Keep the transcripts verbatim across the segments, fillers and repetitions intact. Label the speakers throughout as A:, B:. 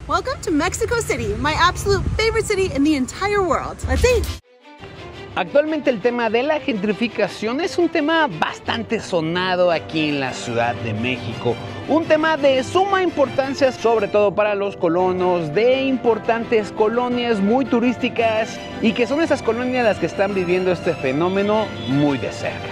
A: Welcome to Mexico City, my absolute favorite city in the entire world. Let's eat.
B: Actualmente el tema de la gentrificación es un tema bastante sonado aquí en la Ciudad de México. Un tema de suma importancia, sobre todo para los colonos de importantes colonias muy turísticas y que son esas colonias las que están viviendo este fenómeno muy de cerca.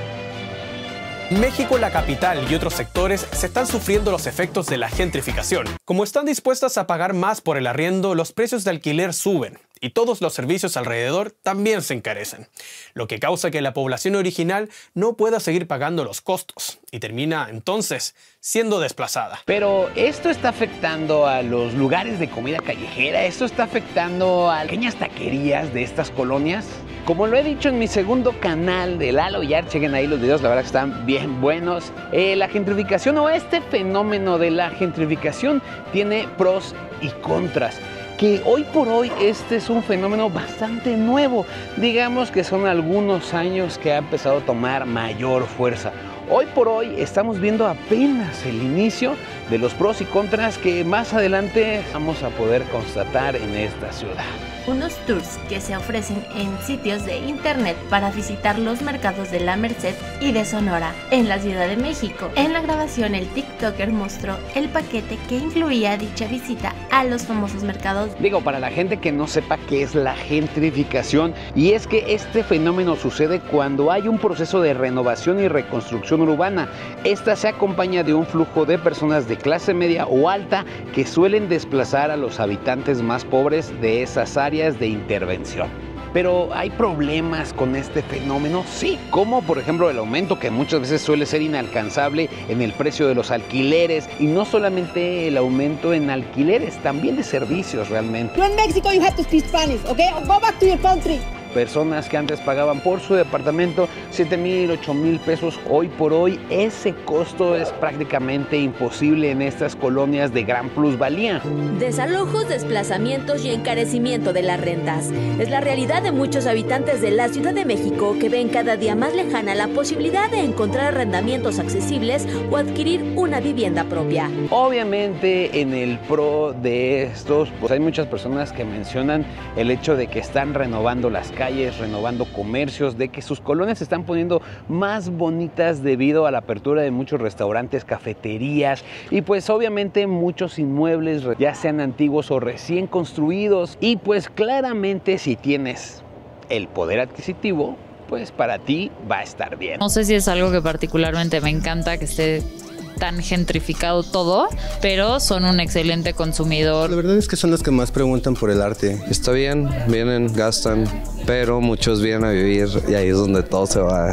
C: México, la capital y otros sectores se están sufriendo los efectos de la gentrificación. Como están dispuestas a pagar más por el arriendo, los precios de alquiler suben y todos los servicios alrededor también se encarecen, lo que causa que la población original no pueda seguir pagando los costos y termina entonces siendo desplazada.
B: Pero esto está afectando a los lugares de comida callejera, esto está afectando a pequeñas taquerías de estas colonias. Como lo he dicho en mi segundo canal de Lalo Yar, chequen ahí los videos, la verdad que están bien buenos. Eh, la gentrificación o este fenómeno de la gentrificación tiene pros y contras. Que hoy por hoy este es un fenómeno bastante nuevo. Digamos que son algunos años que ha empezado a tomar mayor fuerza. Hoy por hoy estamos viendo apenas el inicio de los pros y contras que más adelante vamos a poder constatar en esta ciudad.
D: Unos tours que se ofrecen en sitios de internet para visitar los mercados de La Merced y de Sonora, en la Ciudad de México. En la grabación, el TikToker mostró el paquete que incluía dicha visita a los famosos mercados.
B: Digo, para la gente que no sepa qué es la gentrificación, y es que este fenómeno sucede cuando hay un proceso de renovación y reconstrucción urbana. Esta se acompaña de un flujo de personas de clase media o alta que suelen desplazar a los habitantes más pobres de esas áreas de intervención. Pero ¿hay problemas con este fenómeno? Sí, como por ejemplo el aumento que muchas veces suele ser inalcanzable en el precio de los alquileres, y no solamente el aumento en alquileres, también de servicios realmente.
E: You're in Mexico, you have to speak Spanish, okay? Go back to your country.
B: Personas que antes pagaban por su departamento siete mil, ocho mil pesos, hoy por hoy ese costo es prácticamente imposible en estas colonias de gran plusvalía.
F: Desalojos, desplazamientos y encarecimiento de las rentas. Es la realidad de muchos habitantes de la Ciudad de México que ven cada día más lejana la posibilidad de encontrar arrendamientos accesibles o adquirir una vivienda propia.
B: Obviamente en el pro de estos, pues hay muchas personas que mencionan el hecho de que están renovando las calles, renovando comercios, de que sus colonias se están poniendo más bonitas debido a la apertura de muchos restaurantes, cafeterías y pues obviamente muchos inmuebles, ya sean antiguos o recién construidos. Y pues claramente si tienes el poder adquisitivo, pues para ti va a estar bien.
G: No sé si es algo que particularmente me encanta, que esté tan gentrificado todo, pero son un excelente consumidor.
H: La verdad es que son los que más preguntan por el arte.
I: Está bien, vienen, gastan, pero muchos vienen a vivir y ahí es donde todo se va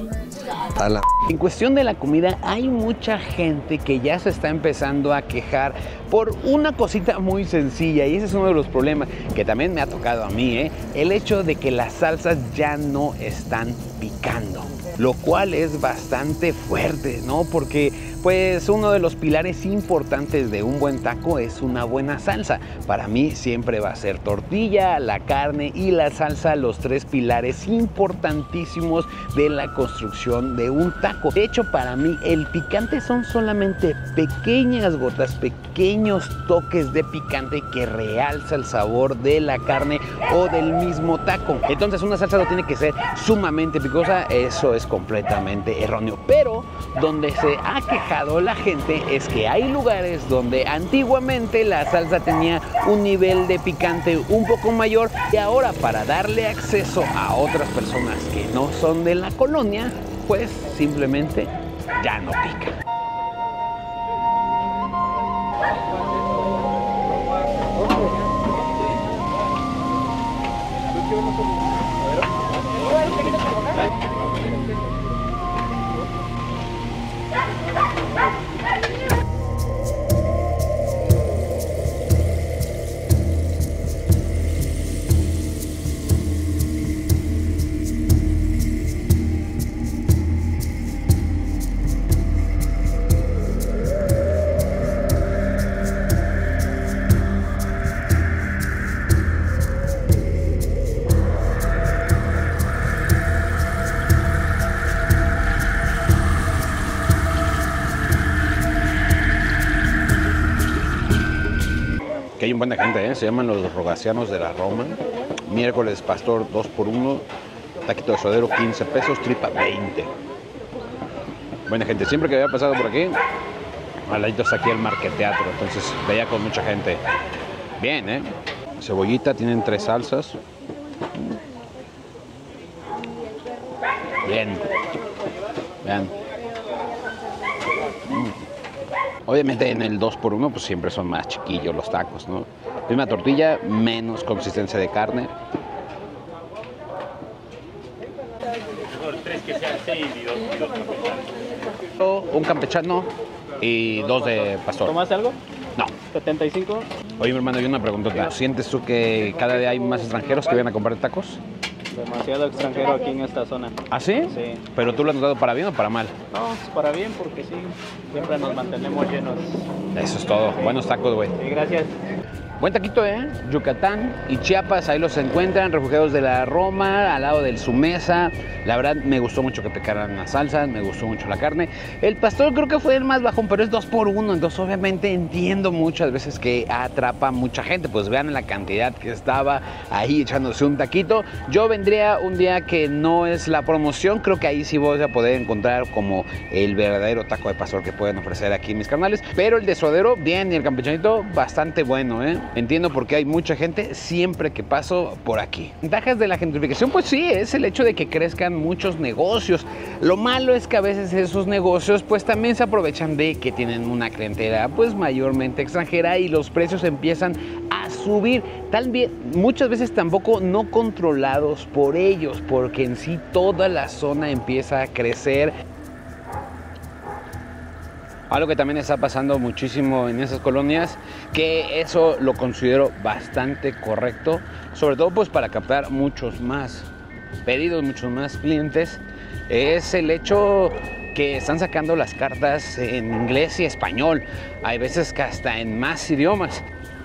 I: a la...
B: En cuestión de la comida, hay mucha gente que ya se está empezando a quejar por una cosita muy sencilla, y ese es uno de los problemas que también me ha tocado a mí, ¿eh? El hecho de que las salsas ya no están picando, lo cual es bastante fuerte, ¿no? Porque pues uno de los pilares importantes de un buen taco es una buena salsa. Para mí siempre va a ser tortilla, la carne y la salsa, los tres pilares importantísimos de la construcción de un taco. De hecho, para mí el picante son solamente pequeñas gotas, pequeños toques de picante que realza el sabor de la carne o del mismo taco. Entonces una salsa no tiene que ser sumamente picosa, eso es completamente erróneo. Pero donde se ha quejado la gente es que hay lugares donde antiguamente la salsa tenía un nivel de picante un poco mayor, y ahora para darle acceso a otras personas que no son de la colonia, pues simplemente ya no pica. Que hay un buen de gente, ¿eh? Se llaman los rogacianos de la Roma. Miércoles pastor dos por uno. Taquito de suadero quince pesos. Tripa veinte. Buena gente. Siempre que había pasado por aquí, al ladito está aquí el Marqueteatro. Entonces veía con mucha gente. Bien, ¿eh? Cebollita, tienen tres salsas. Bien. Vean. Obviamente en el dos por uno pues siempre son más chiquillos los tacos, ¿no? Misma tortilla, menos consistencia de carne. Un campechano y dos de pastor.
J: ¿Tomaste algo?
B: No.
J: setenta y cinco.
B: Oye, mi hermano, y una preguntota. ¿Sientes tú que cada día hay más extranjeros que vienen a comprar tacos?
J: Demasiado extranjero aquí en esta zona.
B: ¿Ah, sí?
J: Sí.
B: ¿Pero tú lo has notado para bien o para mal?
J: No, es para bien porque sí, siempre nos mantenemos llenos.
B: Eso es todo. Buenos tacos, güey.
J: Sí, gracias.
B: Buen taquito, ¿eh? Yucatán y Chiapas, ahí los encuentran, refugiados de la Roma, al lado del Sumesa. La verdad, me gustó mucho que picaran las salsas, me gustó mucho la carne. El pastor creo que fue el más bajón, pero es dos por uno, entonces obviamente entiendo muchas veces que atrapa a mucha gente. Pues vean la cantidad que estaba ahí echándose un taquito. Yo vendría un día que no es la promoción, creo que ahí sí voy a poder encontrar como el verdadero taco de pastor que pueden ofrecer aquí en mis canales. Pero el de suadero, bien, y el campechanito, bastante bueno, ¿eh? Entiendo por qué hay mucha gente siempre que paso por aquí. Ventajas de la gentrificación, pues sí, es el hecho de que crezcan muchos negocios. Lo malo es que a veces esos negocios pues también se aprovechan de que tienen una clientela pues mayormente extranjera y los precios empiezan a subir. También muchas veces tampoco no controlados por ellos, porque en sí toda la zona empieza a crecer. Algo que también está pasando muchísimo en esas colonias, que eso lo considero bastante correcto, sobre todo pues para captar muchos más pedidos, muchos más clientes, es el hecho que están sacando las cartas en inglés y español, hay veces que hasta en más idiomas.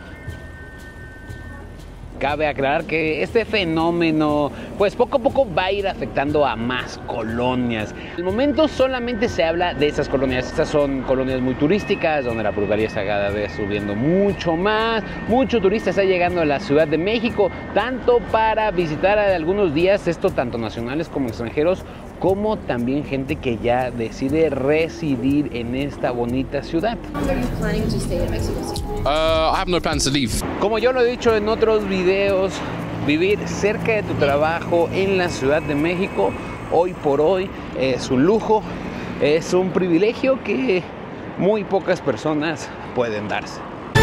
B: Cabe aclarar que este fenómeno pues poco a poco va a ir afectando a más colonias. Al momento solamente se habla de estas colonias. Estas son colonias muy turísticas, donde la plusvalía está cada vez subiendo mucho más. Mucho turista está llegando a la Ciudad de México, tanto para visitar a algunos días, esto tanto nacionales como extranjeros, como también gente que ya decide residir en esta bonita ciudad.
K: Uh, I have no plans to leave.
B: Como yo lo he dicho en otros videos, vivir cerca de tu trabajo en la Ciudad de México, hoy por hoy, es un lujo, es un privilegio que muy pocas personas pueden darse.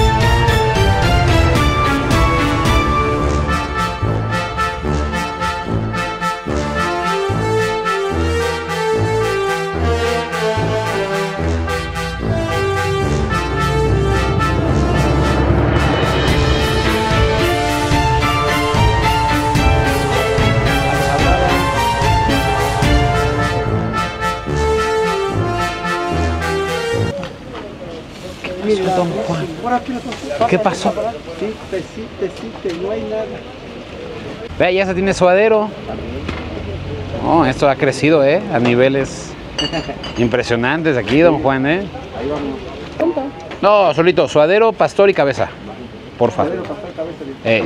B: Don Juan. ¿Qué pasó?
L: Sí, sí, sí, no hay nada.
B: Vea, ya se tiene suadero. Oh, esto ha crecido, ¿eh? A niveles impresionantes aquí, don Juan, ¿eh?
L: Ahí vamos.
B: No, solito, suadero, pastor y cabeza. Porfa.
L: Suadero, pastor, cabeza.
B: Eh.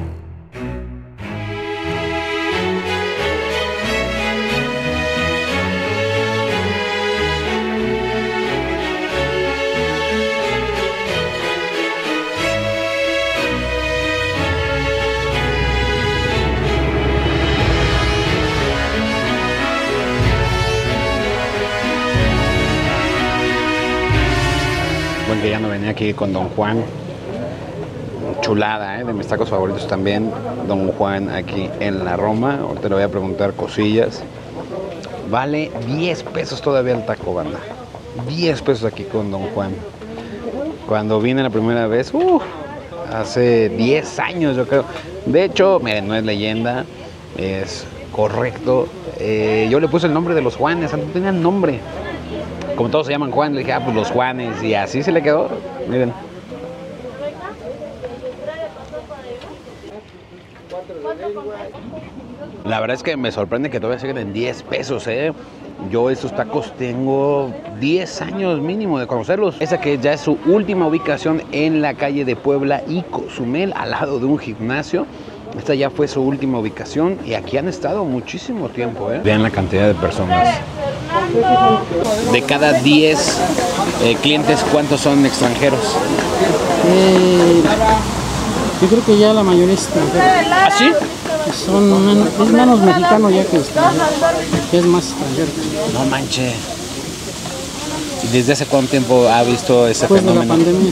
B: Buen que ya no venía aquí con don Juan. Chulada, ¿eh? De mis tacos favoritos también, don Juan aquí en la Roma. Ahorita le voy a preguntar cosillas. Vale diez pesos todavía el taco, banda. diez pesos aquí con don Juan. Cuando vine la primera vez, uh, hace diez años yo creo. De hecho, miren, no es leyenda, es correcto. Eh, yo le puse el nombre de los Juanes, no tenían nombre. Como todos se llaman Juan, le dije, ah, pues los Juanes, y así se le quedó. Miren. La verdad es que me sorprende que todavía siguen en diez pesos, ¿eh? Yo estos tacos tengo diez años mínimo de conocerlos. Esa que ya es su última ubicación en la calle de Puebla y Cozumel, al lado de un gimnasio. Esta ya fue su última ubicación y aquí han estado muchísimo tiempo, ¿eh? Vean la cantidad de personas. De cada diez eh, clientes, ¿cuántos son extranjeros?
L: Eh, yo creo que ya la mayoría es extranjera.
B: ¿Ah, sí?
L: Son menos, es menos mexicano ya que extranjero, que es más extranjero.
B: No manche. ¿Y desde hace cuánto tiempo ha visto ese
L: Después
B: fenómeno?
L: de la pandemia.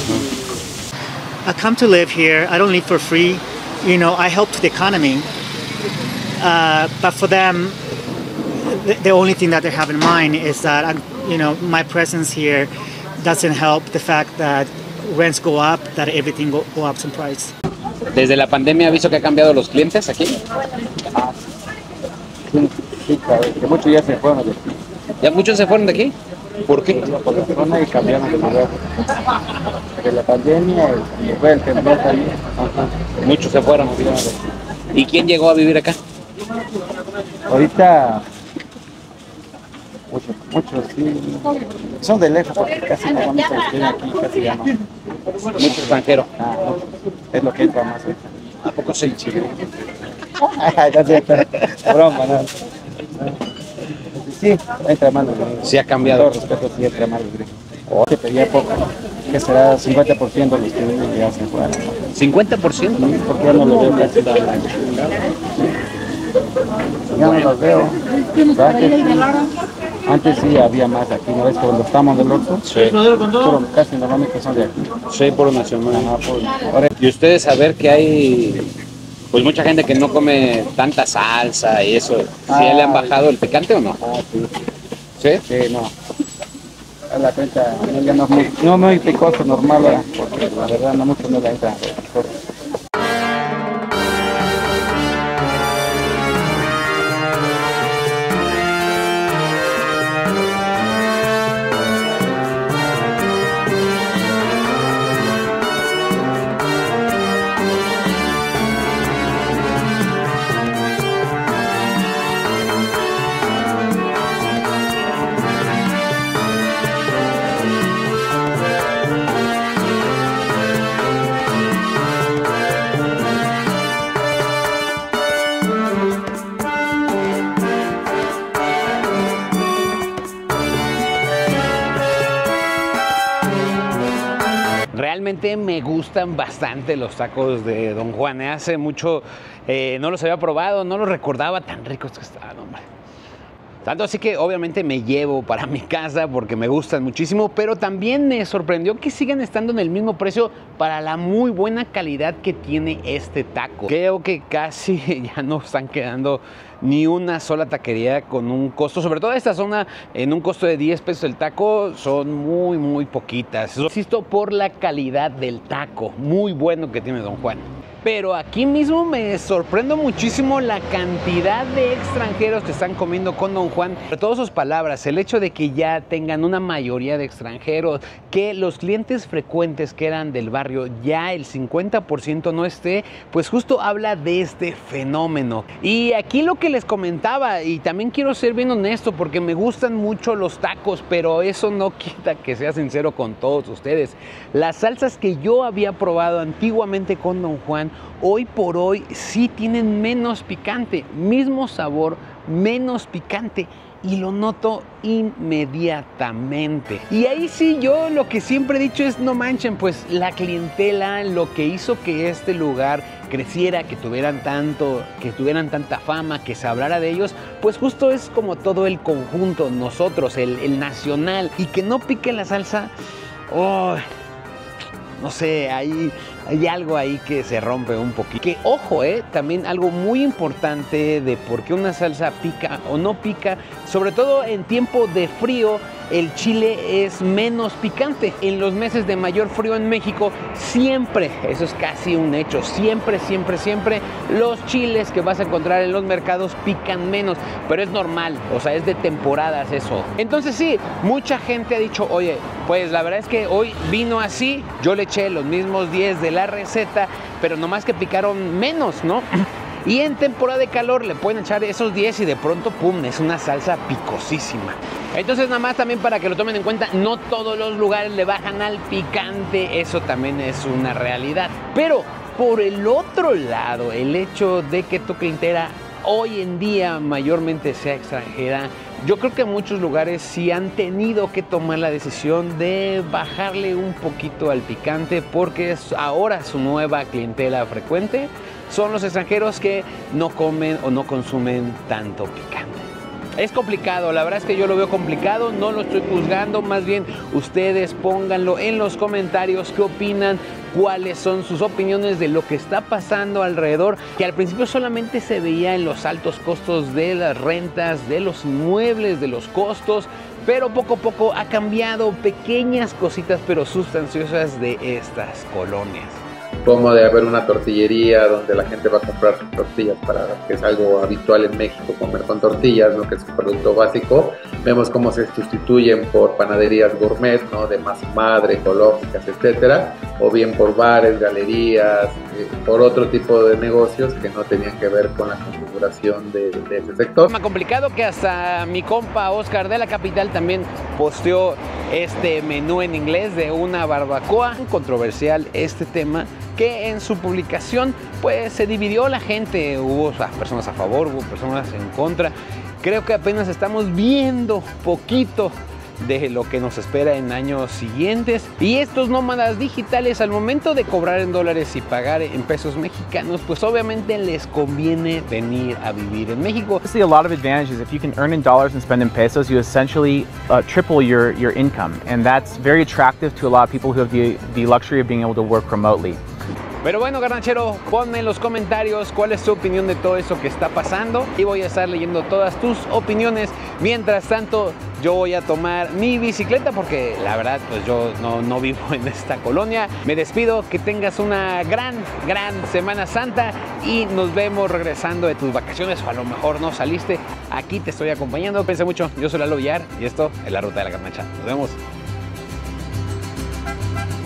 K: I come to live here. I don't live for free. You know, I help to the economy. Uh, but for them, the, the only thing that they have in mind is that, I'm, you know, my presence here doesn't help the fact that rents go up, that everything go, go up in price.
B: ¿Desde la pandemia ha visto que ha cambiado los clientes aquí?
M: Ah, sí, sí, claro, que muchos ya se fueron de aquí.
B: ¿Ya muchos se fueron de aquí? ¿Por qué?
M: Por la zona y cambiaron de lugar. De la pandemia y después el temblor también. Ajá.
B: Muchos se fueron. ¿Y quién llegó a vivir acá?
M: Ahorita muchos, muchos sí, son de lejos porque casi no vamos a vivir aquí, casi ya no.
B: Mucho extranjero.
M: Ah, no, es lo que entra más ahorita.
B: ¿A poco se chile?
M: No sé, broma, no. Sí, entra más los gringos.
B: Sí ha cambiado.
M: Con todo respeto, sí entra más los gringos. O que pedía poco, que será cincuenta por ciento de los que vienen ya se fueron.
B: ¿cincuenta por ciento?
M: Sí, porque ya no los veo casi. Ya no los veo. Antes, antes sí había más aquí, ¿no ves? Cuando estamos del otro,
B: sí.
M: Pero casi normalmente son de aquí.
B: Sí, por nacional.
M: Ajá, por... Ahora,
B: Y ustedes saber que hay pues mucha gente que no come tanta salsa y eso. ¿Sí
M: Ah,
B: le han bajado el picante o no?
M: Ah, sí.
B: ¿Sí?
M: Sí, no. A la cuenta, no, ya no es muy, no muy picoso, normal, ¿verdad? Porque la verdad no mucho no la entra.
B: Realmente me gustan bastante los tacos de Don Juan. Hace mucho eh, no los había probado, no los recordaba tan ricos que estaban, hombre. Tanto así que obviamente me llevo para mi casa porque me gustan muchísimo, pero también me sorprendió que sigan estando en el mismo precio para la muy buena calidad que tiene este taco. Creo que casi ya no están quedando ni una sola taquería con un costo, sobre todo esta zona, en un costo de diez pesos el taco, son muy, muy poquitas. Insisto, por la calidad del taco, muy bueno que tiene Don Juan. Pero aquí mismo me sorprendo muchísimo la cantidad de extranjeros que están comiendo con Don Juan. Sobre todo sus palabras, el hecho de que ya tengan una mayoría de extranjeros, que los clientes frecuentes que eran del barrio ya el cincuenta por ciento no esté, pues justo habla de este fenómeno. Y aquí lo que les comentaba, y también quiero ser bien honesto porque me gustan mucho los tacos, pero eso no quita que sea sincero con todos ustedes. Las salsas que yo había probado antiguamente con Don Juan, hoy por hoy sí tienen menos picante, mismo sabor, menos picante, y lo noto inmediatamente. Y ahí sí yo lo que siempre he dicho es no manchen, pues la clientela, lo que hizo que este lugar creciera, que tuvieran tanto, que tuvieran tanta fama, que se hablara de ellos, pues justo es como todo el conjunto, nosotros, el, el nacional, y que no pique la salsa, oh, no sé, hay, hay algo ahí que se rompe un poquito. Que ojo, eh, también algo muy importante de por qué una salsa pica o no pica, sobre todo en tiempo de frío, el chile es menos picante. En los meses de mayor frío en México, siempre, eso es casi un hecho, siempre, siempre, siempre, los chiles que vas a encontrar en los mercados pican menos, pero es normal, o sea, es de temporadas eso. Entonces sí, mucha gente ha dicho, oye, pues la verdad es que hoy vino así, yo le eché los mismos diez de la receta, pero nomás que picaron menos, ¿no? Y en temporada de calor le pueden echar esos diez y de pronto, pum, es una salsa picosísima. Entonces nada más también para que lo tomen en cuenta, no todos los lugares le bajan al picante, eso también es una realidad. Pero por el otro lado, el hecho de que tu clientela hoy en día mayormente sea extranjera, yo creo que muchos lugares sí han tenido que tomar la decisión de bajarle un poquito al picante porque es ahora su nueva clientela frecuente son los extranjeros que no comen o no consumen tanto picante. Es complicado, la verdad es que yo lo veo complicado, no lo estoy juzgando, más bien ustedes pónganlo en los comentarios qué opinan, cuáles son sus opiniones de lo que está pasando alrededor, que al principio solamente se veía en los altos costos de las rentas, de los inmuebles, de los costos, pero poco a poco ha cambiado pequeñas cositas pero sustanciosas de estas colonias.
N: Como de haber una tortillería donde la gente va a comprar sus tortillas, para que es algo habitual en México, comer con tortillas, ¿no? Que es un producto básico. Vemos cómo se sustituyen por panaderías gourmet, ¿no? De masa madre, ecológicas, etcétera, o bien por bares, galerías, eh, por otro tipo de negocios que no tenían que ver con la configuración de, de ese sector.
B: Más complicado que hasta mi compa Oscar de la Capital también posteó este menú en inglés de una barbacoa. Controversial este tema, que en su publicación pues se dividió la gente, hubo personas a favor, hubo personas en contra. Creo que apenas estamos viendo poquito de lo que nos espera en años siguientes. Y estos nómadas digitales, al momento de cobrar en dólares y pagar en pesos mexicanos, pues obviamente les conviene venir a vivir en México.
O: I see a lot of advantages. If you can earn in dollars and spend in pesos, you essentially uh, triple your, your income. And that's very attractive to a lot of people who have the, the luxury of being able to work remotely.
B: Pero bueno, garnachero, ponme en los comentarios cuál es tu opinión de todo eso que está pasando y voy a estar leyendo todas tus opiniones. Mientras tanto, yo voy a tomar mi bicicleta porque la verdad, pues yo no, no vivo en esta colonia. Me despido, que tengas una gran, gran Semana Santa y nos vemos regresando de tus vacaciones, o a lo mejor no saliste. Aquí te estoy acompañando. Cuídense mucho, yo soy Lalo Villar y esto es La Ruta de la Garnacha. Nos vemos.